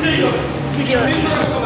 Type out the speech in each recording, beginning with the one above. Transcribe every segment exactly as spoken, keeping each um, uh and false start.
Video আছে।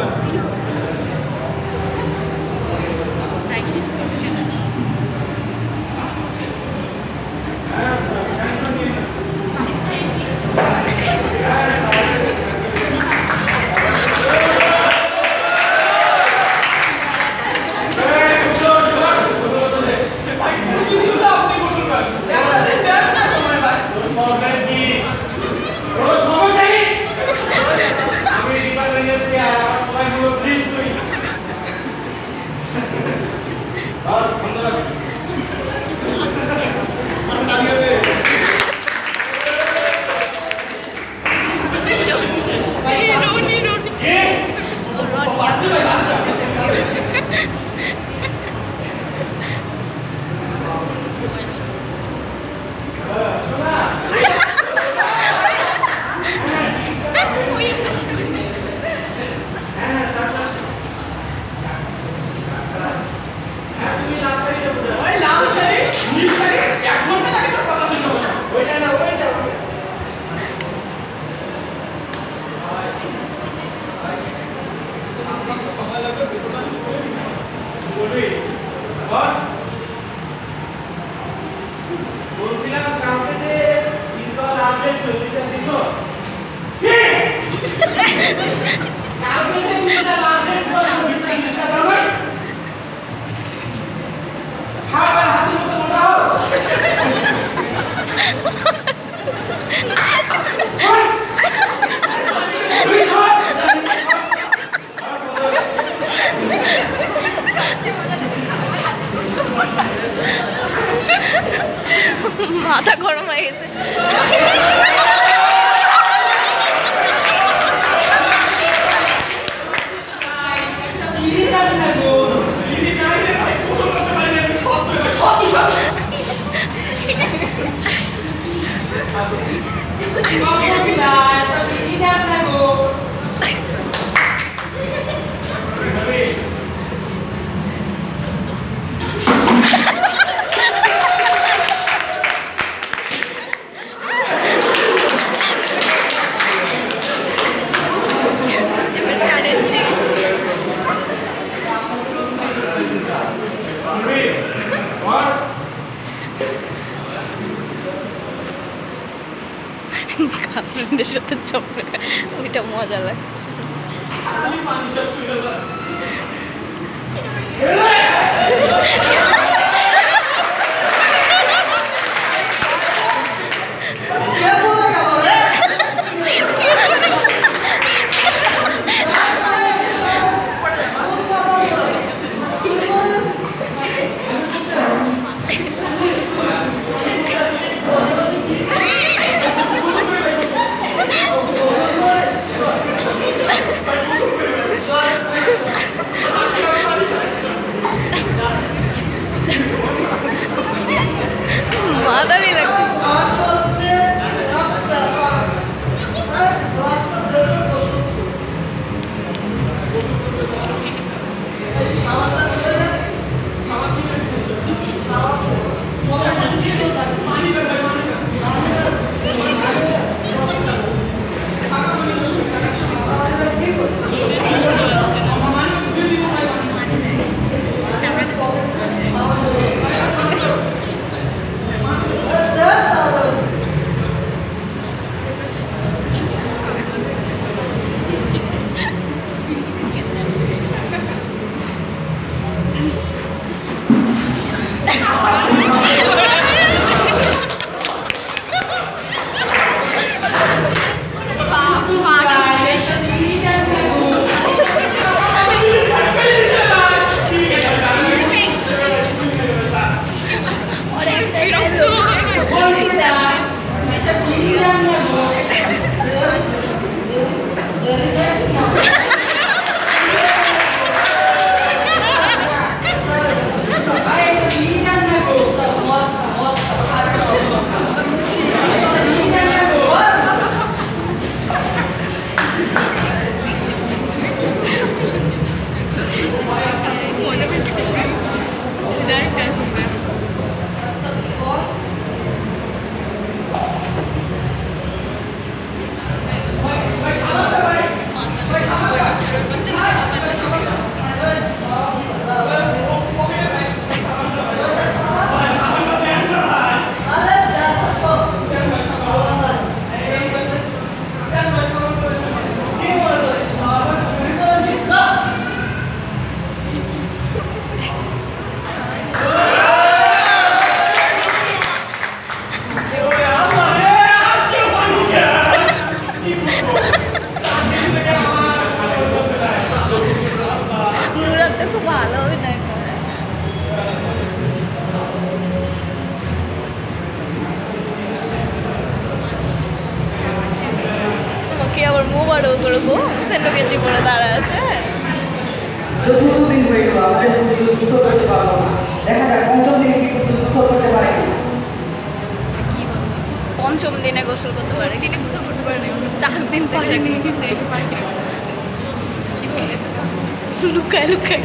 মাথা গরম হয়ে গেছে। গার্লফ্রেন্ডের সাথে চপড়ে ওইটা মজা লাগে। আবার মোবারক ওরকম সেন্ডো গেঞ্জি পরে দাঁড়া আছে। চতুর্থ দিন হয়ে গেল, আমাদের দুটো করতে পারবো না। দেখা যাক পঞ্চম দিনে কি দুটো করতে পারে কি। পঞ্চম দিনে গোসল করতে পারে, দিনে গোসল করতে পারে না, চার দিন পরে লুকায় লুকায়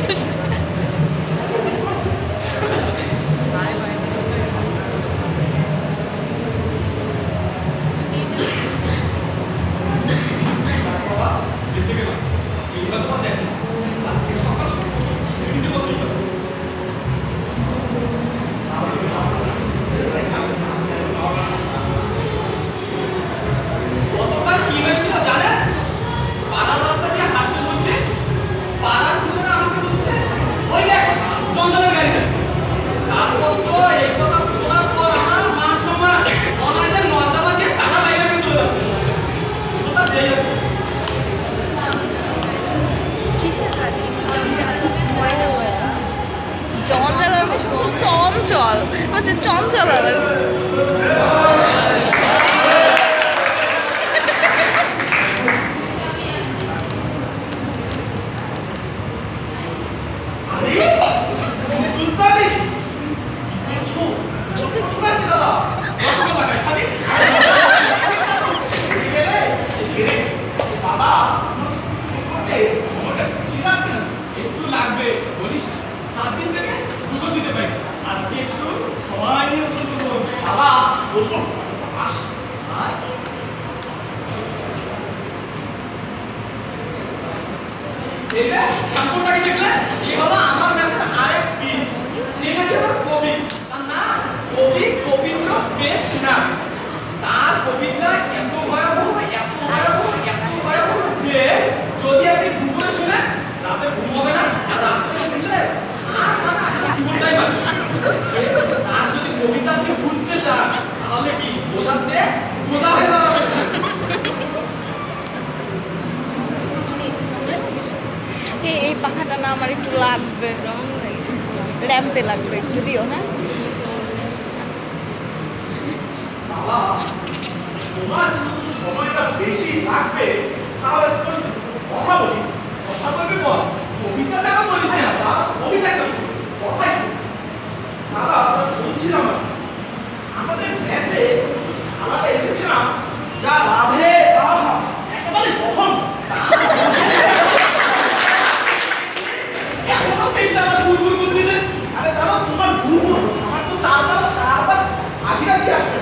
চঞ্চল চঞ্চল হচ্ছে চঞ্চল চ্যাম্পুটাকে দেখলে এই হলো আমার ম্যাচের আরেক পিস, সেটা কি আমার কবি না, কবি কবিত্র বেস্ট না, তার কবিতা এত ভয়াবহ এত ভয়াবহ এত ভয়াবহ যে যদি আপনি দুপুরে শুনেন রাতে ঘুম হবে না, আর রাতে শুনলে আর মানে আসলে জীবনটাই বাঁচবে। আর যদি কবিতা আপনি বুঝতে চান তাহলে কি বোঝাচ্ছে বোঝা হয়ে দাঁড়াবে। এই পাখাটা না আমার একটু লাগবে, র্যাম্পে লাগবে একটু দিও। হ্যাঁ তোমার যদি সময়টা বেশি লাগবে তাহলে কথা বলি, কথা বলবি বল, কবিতা কেন বলিস না, কবিতা করি কথাই দাদা বলছিলাম আমাদের দেশে আলাদা এসেছিলাম যা লাভে একেবারে কখন এখনো পেটটা আমার গুড়গুড় করতেছে। আরে দাদা তোমার গুড়গুড় আমার তো চারবার চারবার আশিরা দিয়ে আসতে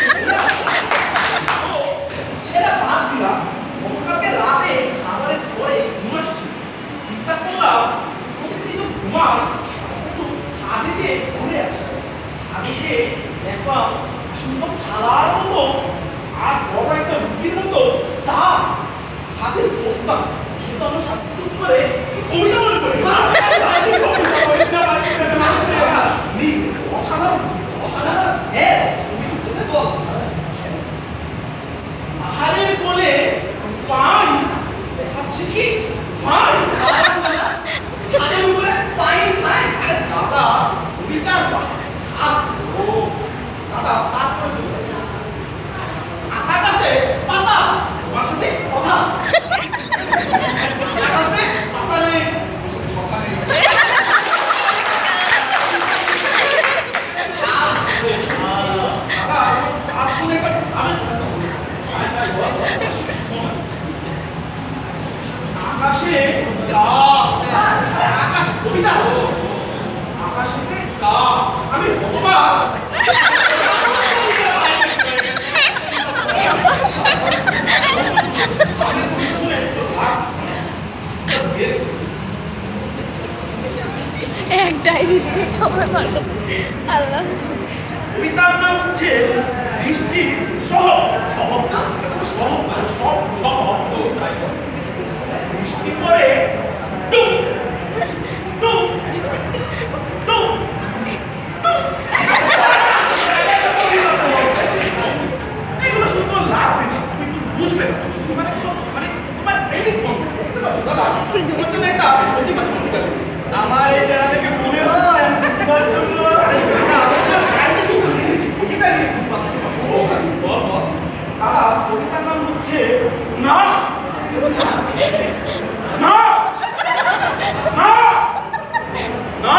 সেটা বাদ দিলাম। গতকালকে রাতে খাবারের পরে ঘুমাচ্ছি, চিন্তা করলাম প্রতিদিন তো ঘুমাই কিন্তু ছাদে যে ঘুরে আসে, ছাদে যে দেখলাম সুন্দর থালার মতো আর বড় একটা রুটির মতো চা, সাথে চোস্তা, কিন্তু আমার শাস্তি করে কবিতা মনে করি অসাধারণ অসাধারণ। হ্যাঁ পাহাড়ের বলে পাই দেখাচ্ছে কি ভাই ছাদের উপরে পাই নাই। আরে দাদা কবিতার দাদা তারপরে আকাশে পাতা তোমার সাথে কথা আকাশে পাতা নেই কথা নেই। আকাশে আকাশ কবিতা আকাশেতে আমি ভগবান এক ডায়েরি দিয়ে সবাই ভালো। আল্লাহ কবিতার নাম হচ্ছে দৃষ্টি সহ সহব সহব সব সহব দৃষ্টি পরে টুক টুক টুক এগুলো শুধু লাভ নেই, তুমি বুঝবে না তোমার মানে তোমার বুঝতে পারছো দাদা তোমার একটা প্রতিবাদ কবিতা আমার এই জায়গা থেকে মনে হয় দাদা কবিতার নাম হচ্ছে না না না না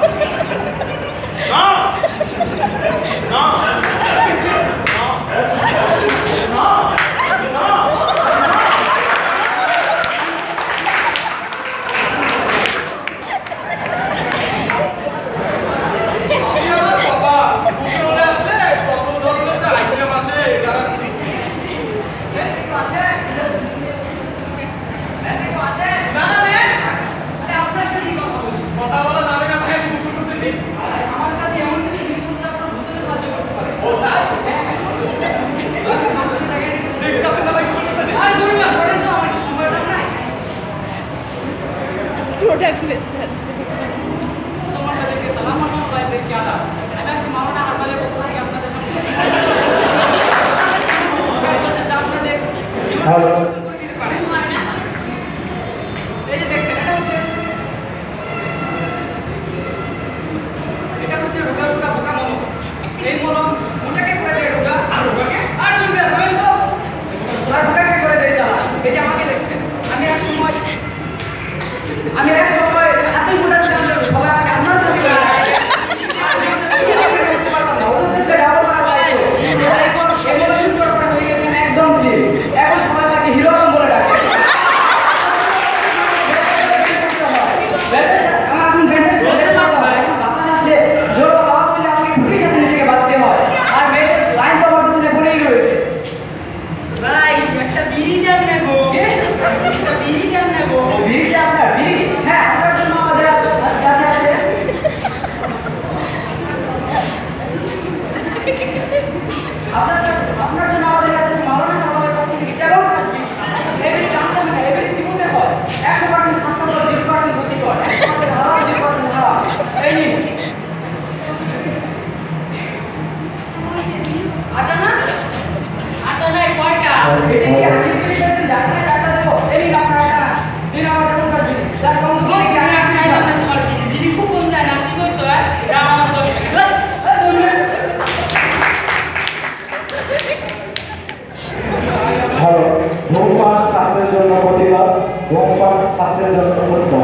না না प्रोडक्ट बेचते हैं আমি এক সময় এতই মোটা ছিলাম যে সবাই আমাকে আন্দাজ ছিল ওদেরকে ডাবল করা যায় আর এখন এগুলো ইউজ করা করে হয়ে গেছে একদম ফ্রি এখন সবাই আমাকে হিরো আলম বলে ডাকে আমার এখন ব্যান্ডেজ করতে হয় এখন বাতাস আসলে জোর বাবা বলে আমাকে খুঁটির সাথে নিজেকে বাঁধতে হয় আর মেয়েদের লাইন তো আমার পিছনে পড়েই রয়েছে ভাই একটা বিড়ি দেন না গো একটা বিড়ি দেন না গো বিড়ি যে আপনার বিড়ি হ্যাঁ আপনার জন্য আমাদের কাছে আছে আপনার আপনার জন্য আমাদের কাছে আছে মাওলানা আমাদের কাছে যেমন আসবি এগুলি জানতে হবে না এগুলি জীবনে হয় একশো পার্সেন্ট স্বাস্থ্যকর জিরো পার্সেন্ট ক্ষতিকর একশো পার্সেন্ট হারাম জিরো পার্সেন্ট হারাম এই নিন আটা না আটা নাই কয়টা এটা কি আমি যদি জানি না টাকা দেবো এই নিন আপনার এটা দিন আমার যেমন করবি যার কম তো কি আমি খাই না ধর বিড়ি বিড়ি খুব কম যায় না কি কই তো এটা আমার দশ টাকা ভালো ধূমপান স্বাস্থ্যের জন্য ক্ষতিকর ধূমপান স্বাস্থ্যের জন্য ক্ষতিকর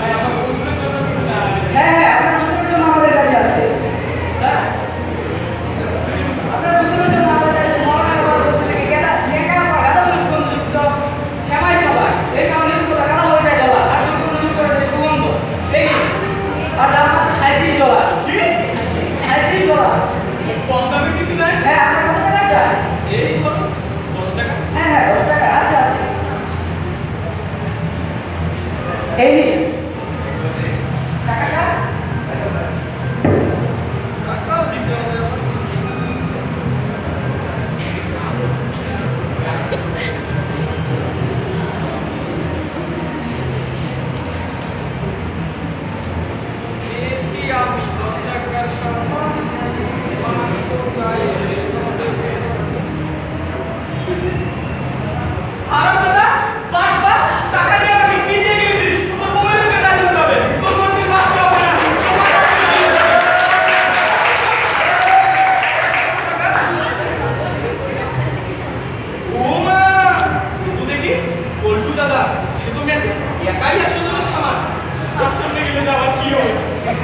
হ্যাঁ হ্যাঁ আপনার বুঝতে জন্য আমাদের কাছে আছে হ্যাঁ আপনার বুঝতে জন্য আমাদের কাছে মহামারী কথা বলতে থেকে গেলা লেখা পড়া গাদা সুগন্ধযুক্ত শ্যামাই সবাই এই সব নিউজ কথা কালা হয়ে যায় ডলার আর নতুন নতুন করে যে সুগন্ধ এই আর দাম মাত্র সাঁত্রিশ ডলার কি সাঁত্রিশ ডলার কম দামে কিছু নাই হ্যাঁ আপনার কত টাকা চাই এই কত দশ টাকা হ্যাঁ হ্যাঁ দশ টাকা আছে আছে এই নিন টাকাটা টাকাও দিতে হবে দিয়েছি আমি দশ টাকার সম্মান আমি তো গায়ে আরে দাদা বাট বাট টাকা দিয়ে আমাকে কি দিয়ে গেছিস তোর বউয়ের মুখে দাঁড়িয়ে যাবে তোর কোনদিন বাচ্চা হবে না ও মা তো দেখি পল্টু দাদা সে তো ম্যাচে একাই আসলে ওর সামান তার সামনে গেলে যাবার কি হবে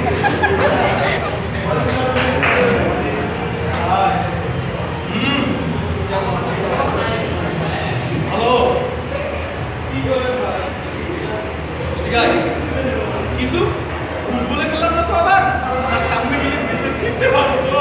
হ্যালো কি বলেন কিছু ভুল বলে ফেললাম না তো আবার আর সামনে গিয়ে বেঁচে ফিরতে পারবো তো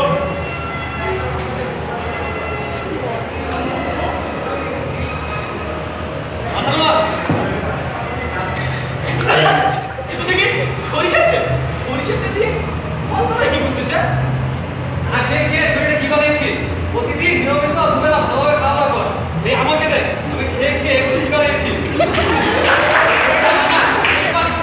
এটা দেখি সরিষার তেল সরিষার তেল দিয়ে কতটা কি করতেছে আর খেয়ে খেয়ে শরীরটা কি বানিয়েছিস প্রতিদিন নিয়মিত দুবেলা ভালোভাবে খাওয়া দাওয়া কর এই আমাকে দেখ আমি খেয়ে খেয়ে এগুলো কি বানিয়েছি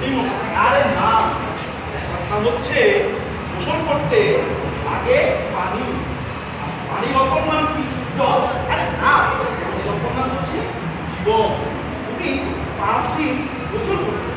মতো। আরে না, কথা হচ্ছে গোসল করতে আগে পানি, পানির অপর নাম কি? জল। আরে না, পানির অপর নাম হচ্ছে জীবন। তুমি পাঁচ দিন গোসল করতে